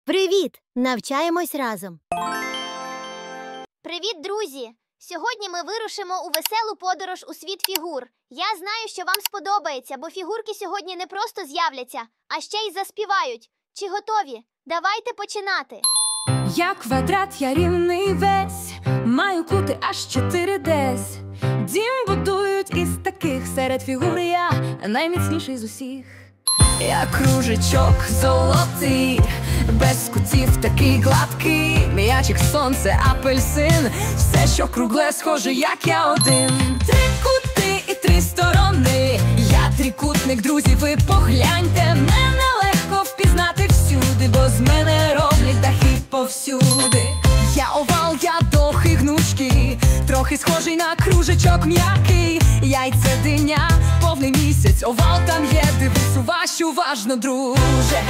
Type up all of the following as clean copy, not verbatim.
Привіт! Навчаємось разом. Привіт, друзі! Сьогодні ми вирушимо у веселу подорож у світ фігур. Я знаю, що вам сподобається, бо фігурки сьогодні не просто з'являться, а ще й заспівають. Чи готові? Давайте починати! Я квадрат, я рівний весь, маю кути аж 4 десь. Дім будують із таких, серед фігур я найміцніший з усіх. Я кружечок золотий, без кутів такий гладкий. М'ячик, сонце, апельсин, все, що кругле, схоже, як я один. 3 кути і 3 сторони, я трикутник, друзі, ви погляньте. Мене легко впізнати всюди, бо з мене роблять дахи повсюди. Я овал, я довгий, гнучкий, трохи схожий на кружечок м'який. Яйце, диня, повний місяць, овал там є, дивись уважно, друже.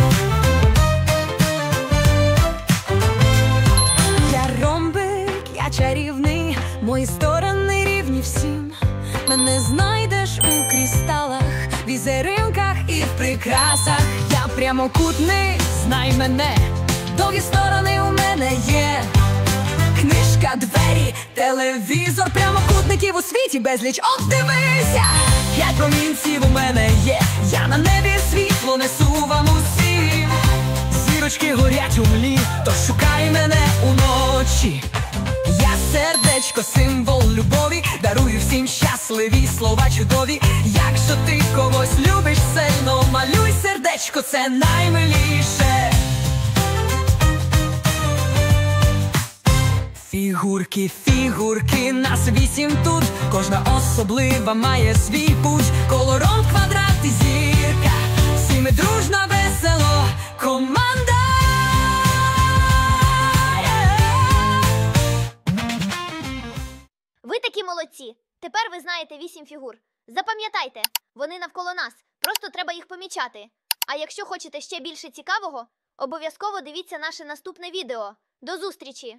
Я ромбик, я чарівний, мої сторони рівні всім. Мене знайдеш у кристалах, візеринках і в прикрасах. Я прямокутний, знай мене, довгі сторони у мене є. Книжка, двері, телевізор, прямокутників у світі безліч, от дивися. 5 промінців у мене є, я на небі світло несу вам усім. Зірочки горять у млі, тож шукай мене уночі. Я сердечко, символ любові, дарую всім щасливі слова чудові. Якщо ти когось любиш сильно, малюй сердечко, це наймиліше. Фігурки, фігурки, нас 8 тут, кожна особлива має свій путь. Колором квадрат і зірка, всі ми дружно, весело, команда. Ви такі молодці! Тепер ви знаєте 8 фігур. Запам'ятайте, вони навколо нас, просто треба їх помічати. А якщо хочете ще більше цікавого, обов'язково дивіться наше наступне відео. До зустрічі!